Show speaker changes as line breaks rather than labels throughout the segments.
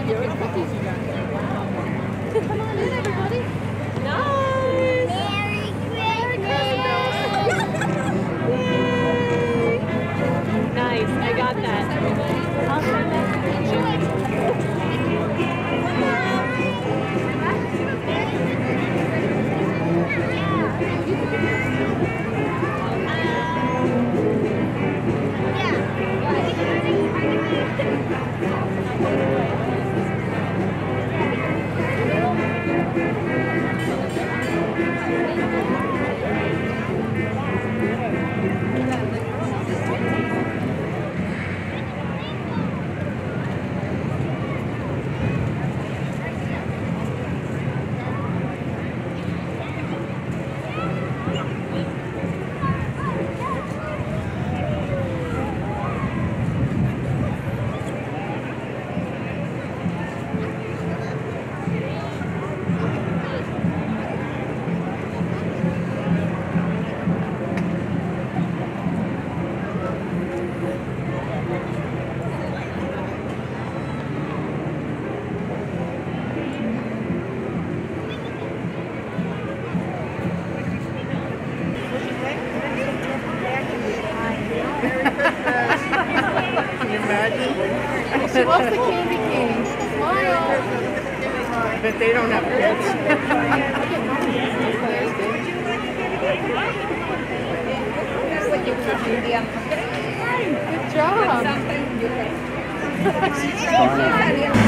You're in cookies. Come on in, everybody. Nice. Merry Christmas. Yay. Nice. I got that. I'll send that to She loves the candy cane. Smile.
But they don't have kids.
Good job.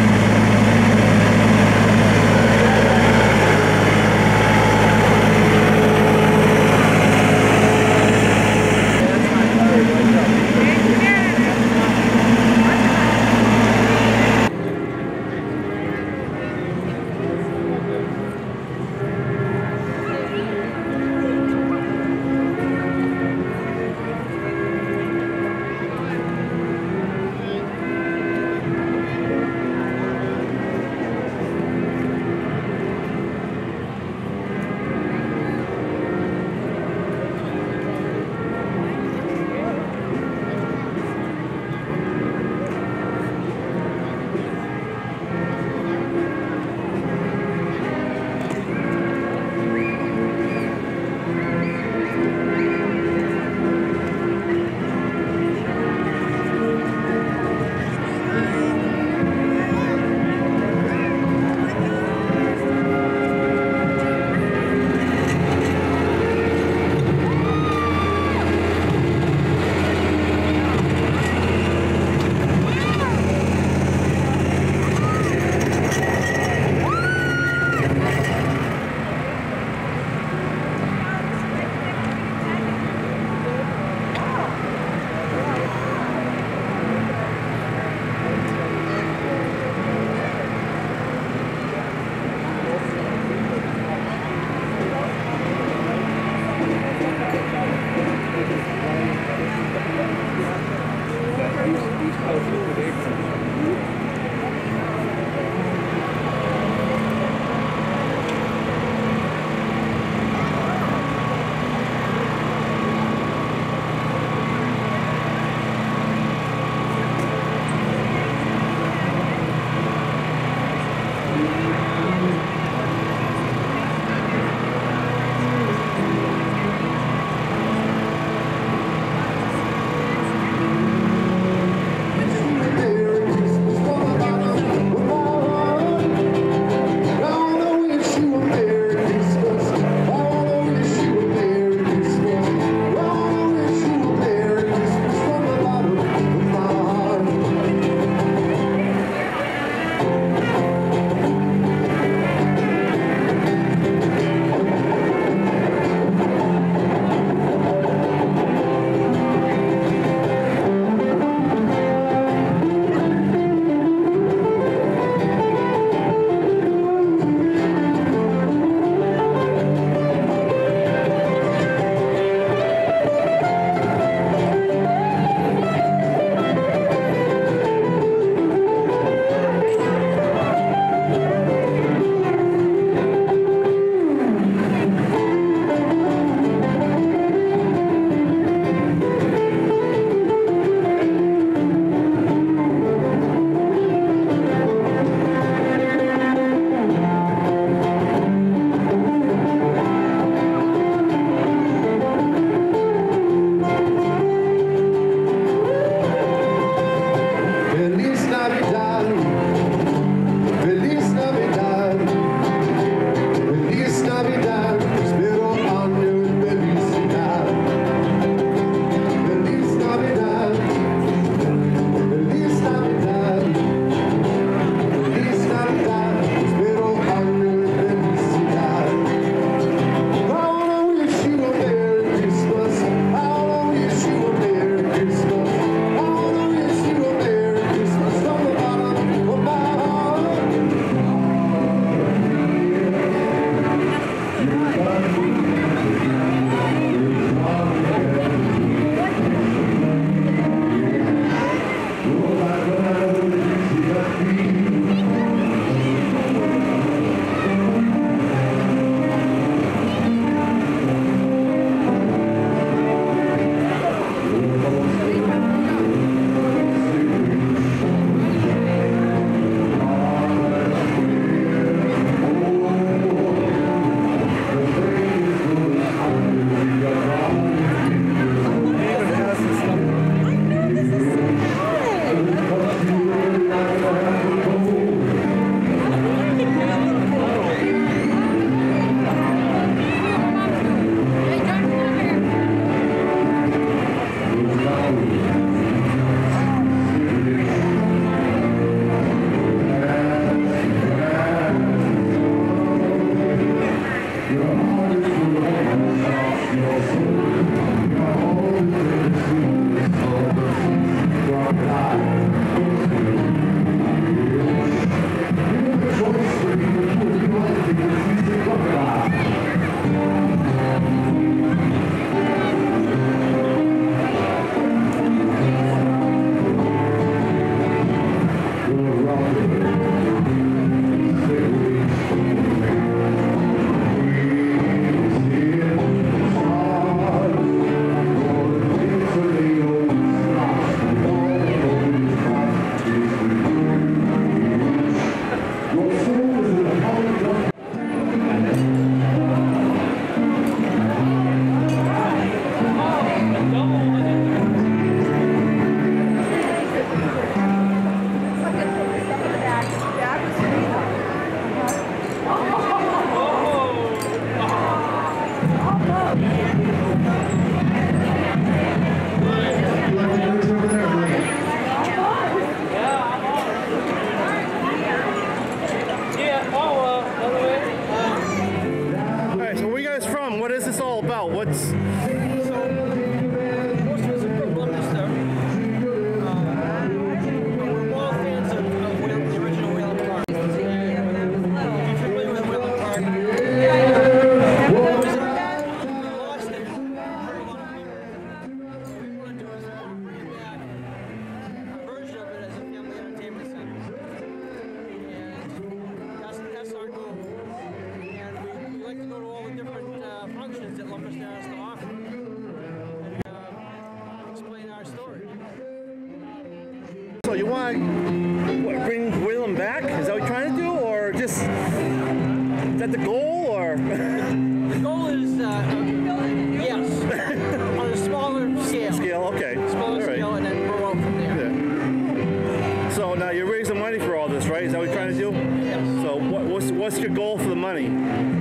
bring Willem back? Is that what you're trying to do, or just is that the goal, or?
The goal is yes, on a smaller scale.
Okay.
Smaller scale, and then grow out from there.
Yeah. So now you're raising money for all this, right? Is that what you're trying to do?
Yes.
So what's your goal for the money?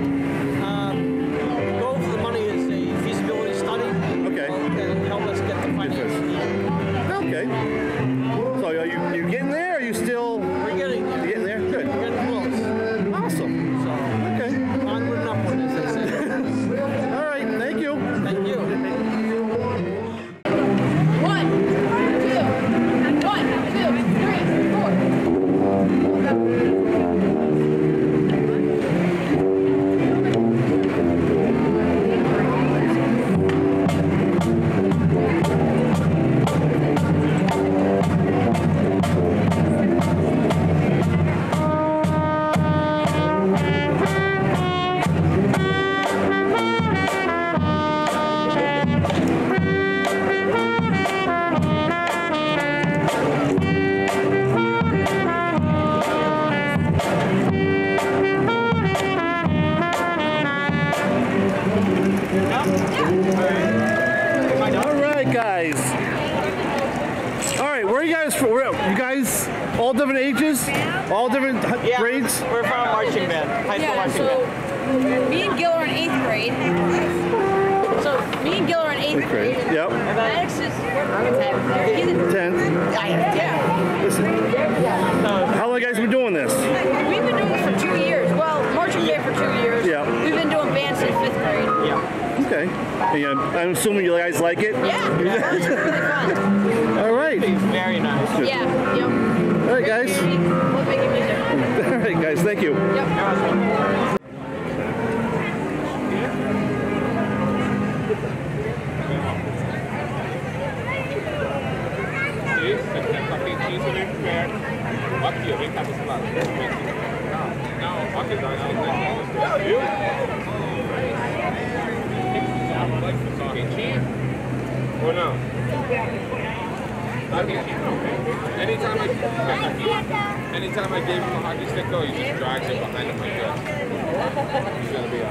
The goal for the money is a feasibility study.
Okay.
That'll help us get the financing.
Okay. So are you getting there? Or are you still?
We're getting there.
You're getting there? Good.
We're getting close.
Awesome.
So,
Okay.
onward and upward, as they say.
All right. Thank you.
Thank you.
1,
All different ages? All different grades?
We're from a marching band, high school marching band.
Me and Gil are in 8th grade. So me and Gil are in 8th grade.
Yep.
Alex is he's in
10th.
Yeah.
Listen, how long have you guys been doing this?
We've been doing this for 2 years. Well, marching band for 2 years.
Yeah.
We've been doing band since 5th grade.
Yeah.
Okay. And, I'm assuming you guys like it?
Yeah. It's really fun.
All right.
It's very nice.
Yeah. Yep.
All right, guys.
We'll make it music.
All right, guys. Thank you.
Yep.
Or no? Anytime I gave him a hockey stick, though, he just drags it behind him like this. He's gonna be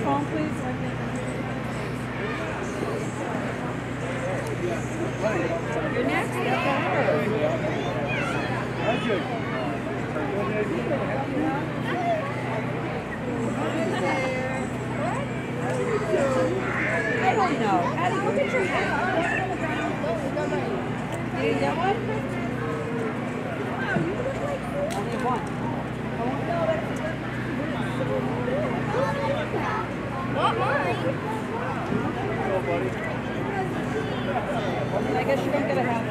phone, please? You're next. I don't know. Addie, look at your head. You didn't get one? Only one.
Not mine.
I guess you don't get a hat.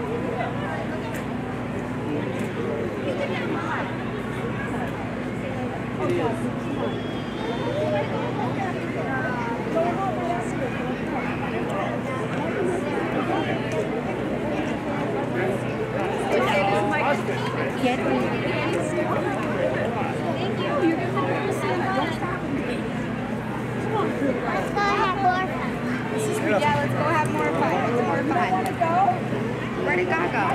Yeah, let's go have more fun. Let's more fun. Where did God go?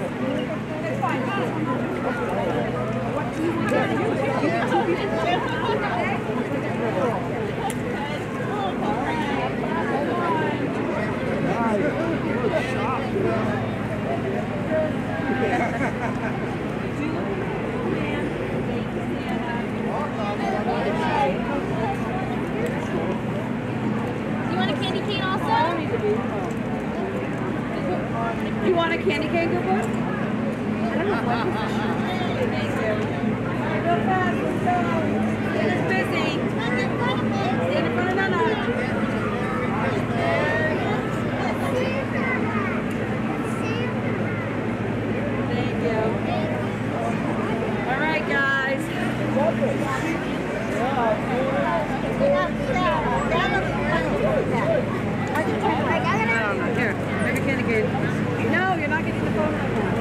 You want a candy cane also?
You want a candy cane, good boy? Real fast, let's go. It's busy. Stand in front of Nana. Thank you. All right, guys. Here, maybe candy cane. No, you're not getting the phone right now.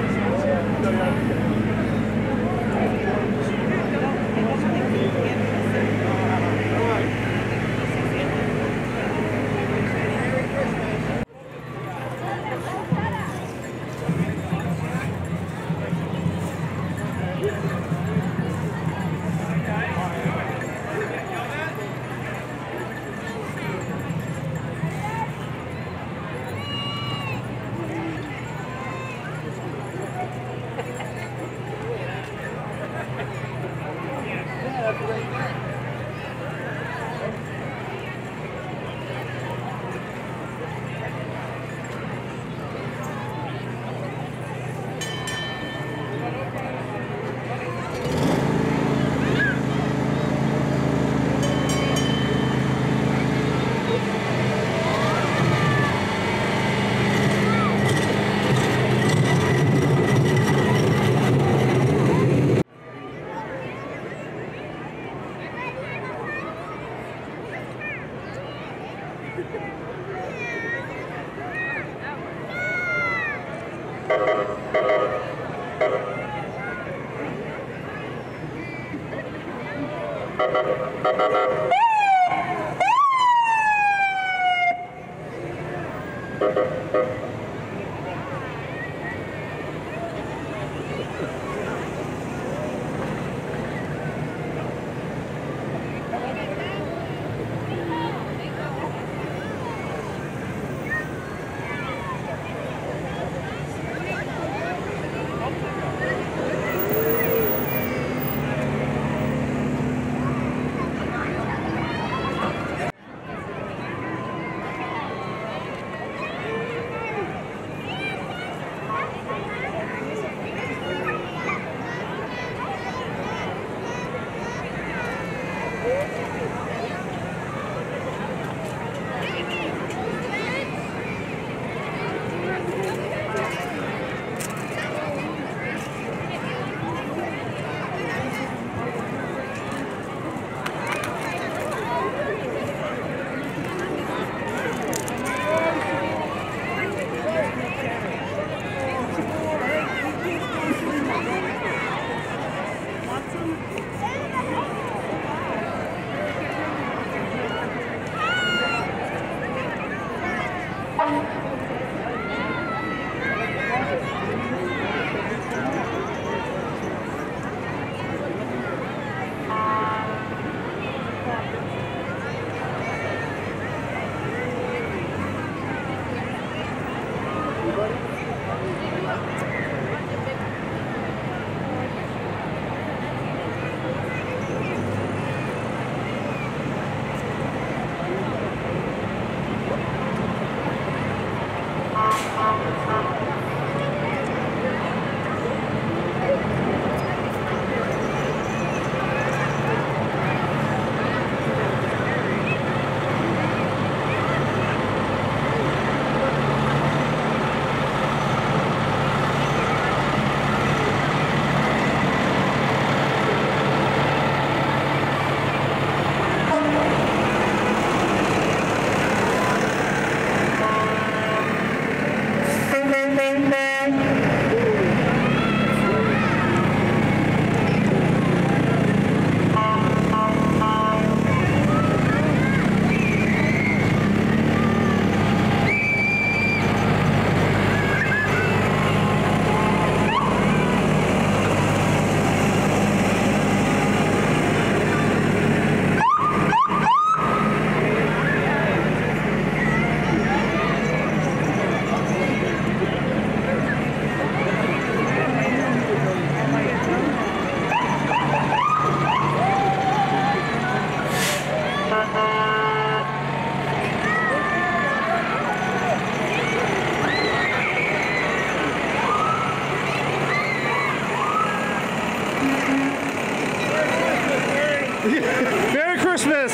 Merry Christmas!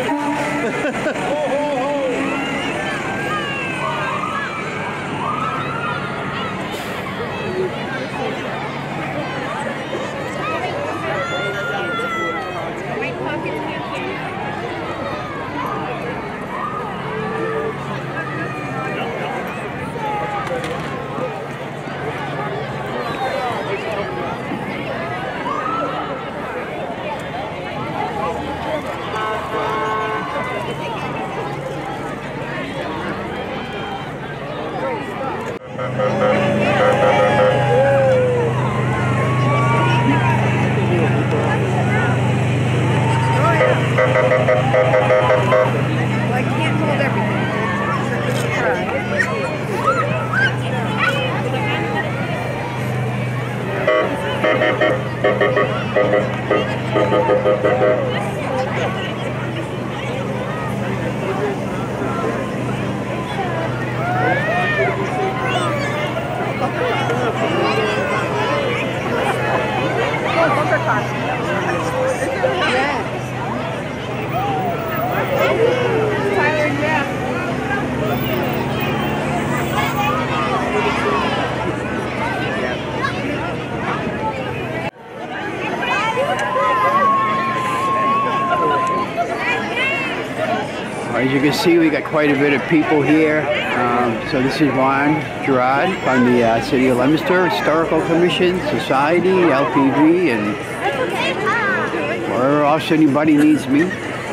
I can't hold everything.
As you can see, we got quite a bit of people here. So this is Ron Gerard from the City of Leominster Historical Commission, Society, LPV, and wherever else anybody needs me.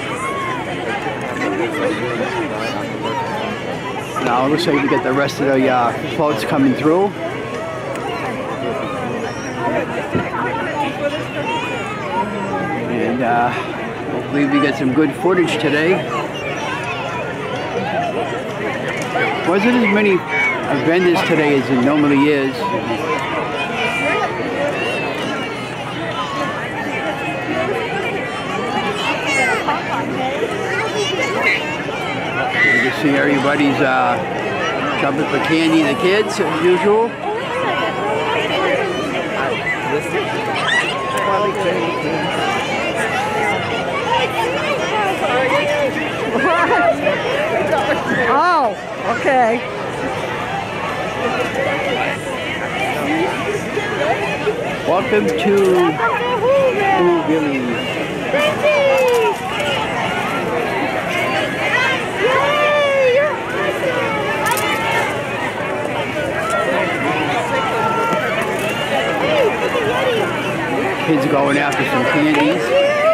Now it looks like we get the rest of the floats coming through. And hopefully we get some good footage today. Wasn't as many vendors today as it normally is. You can see everybody's jumping for candy, the kids, as usual.
Oh, okay.
Welcome to Hoover. Kids going after some candies.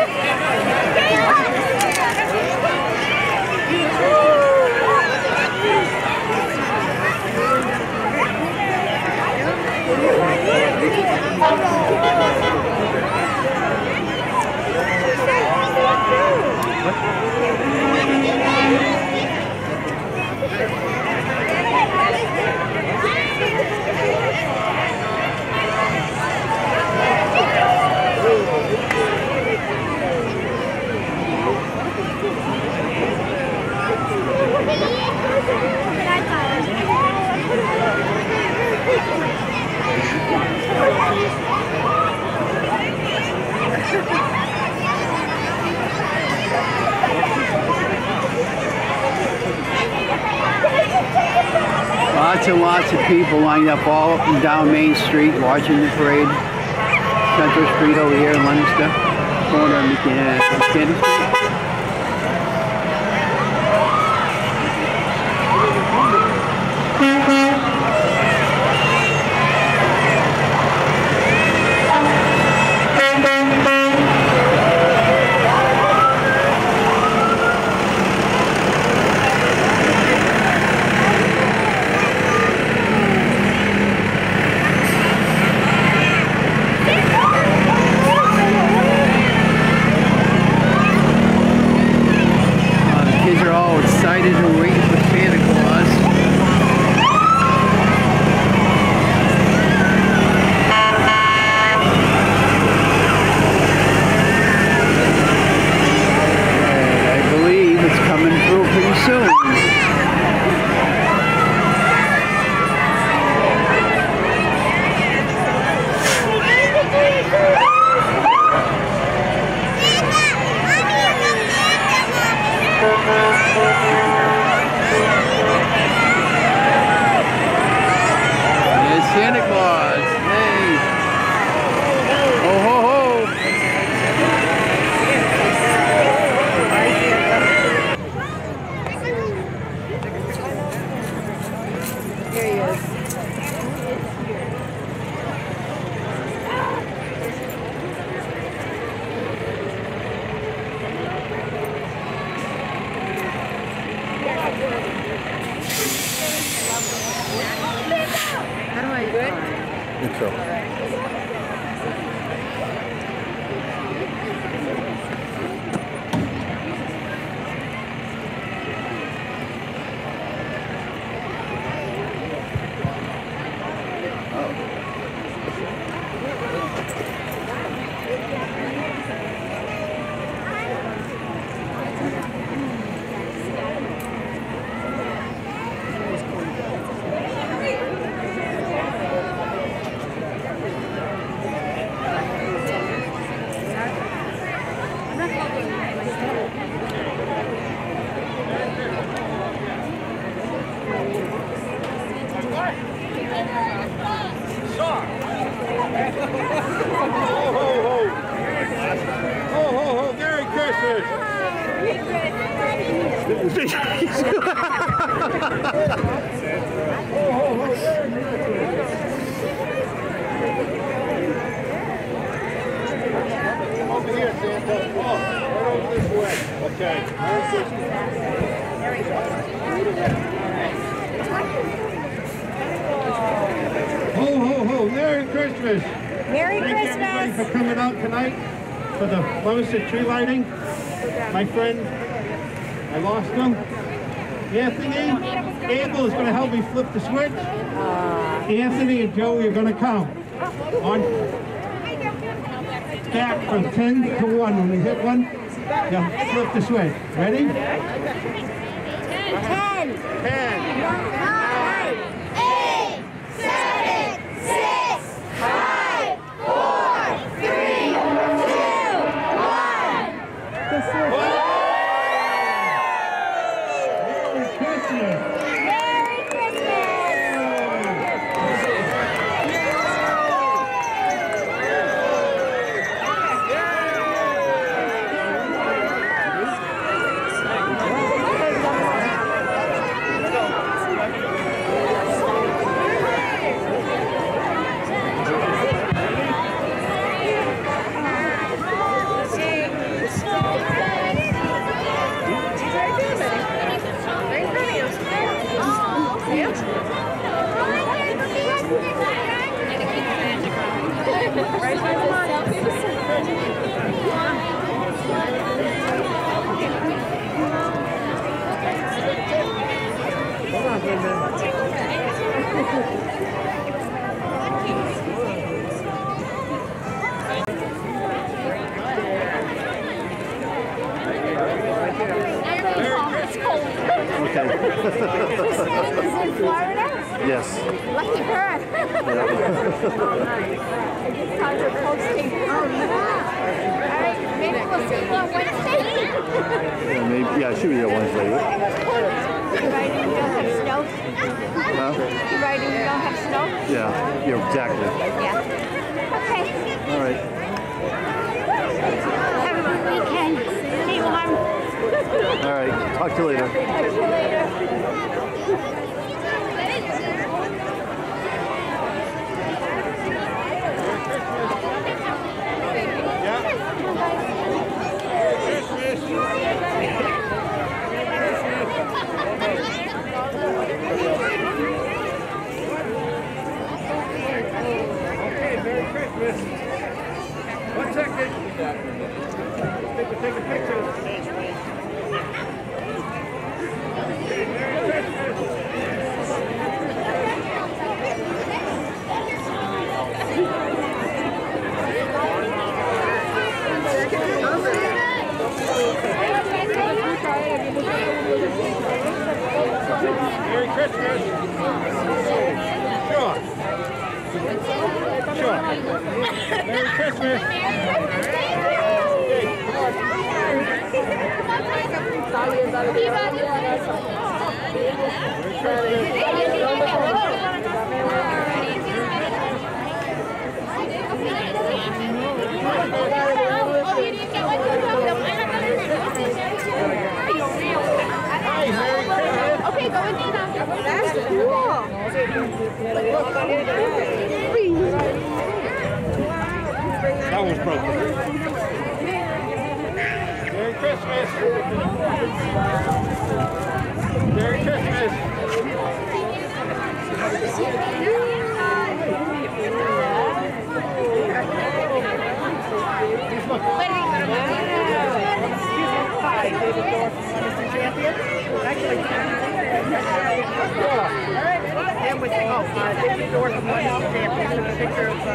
Lots and lots of people lined up all up and down Main Street watching the parade. Central Street over here in Leominster, corner of Mechanic Street. Excited and waiting for Santa Claus.
so.
Over here, Santa. Oh, right over this way. Okay. Ho, ho, ho. Merry Christmas.
Merry
Thank everybody for coming out tonight for the Leominster tree lighting. My friend, I lost him. Anthony, Abel is going to help me flip the switch. Anthony and Joey are going to count on back from 10 to 1. When we hit 1, you'll flip the switch. Ready? 10. 10. 9, 8, 7, 6, 5, 4, 3, 2, 1.
Yes.
Lucky her. Alright, maybe we'll see you on Wednesday.
Yeah, maybe. Yeah, should be here Wednesday.
You riding, you don't have snow?
Huh?
You riding, you don't have snow?
Yeah. Yeah. Exactly.
Yeah. Okay.
All right.
Have a good weekend. See you on.
All right. Talk to you later.
Talk to you later.
One second. Take a picture. Merry Christmas. Sure. Sure. Merry Christmas.
Okay, go in now. That's cool.
That one's broken. Merry Christmas. Merry Christmas.
need to work on one today. I took a picture of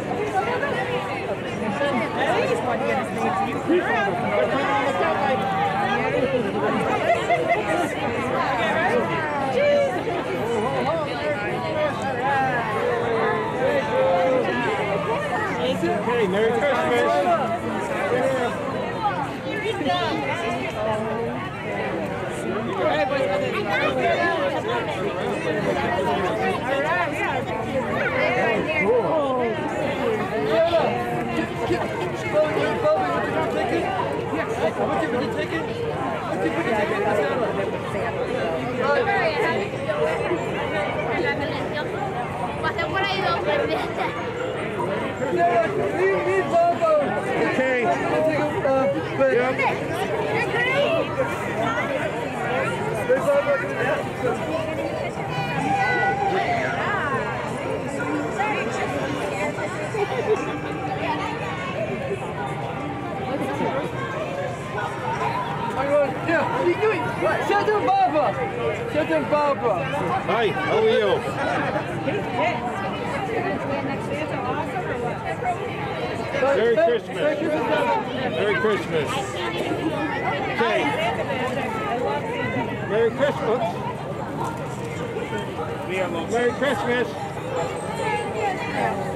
I just wanted to get his name to you.
Okay, Merry Christmas. Okay.
Yeah, what are you doing? Shut up, Barbara! Shut up, Barbara!
Hi, how are you? Merry Christmas. Merry Christmas. Okay. Merry Christmas. Merry Christmas.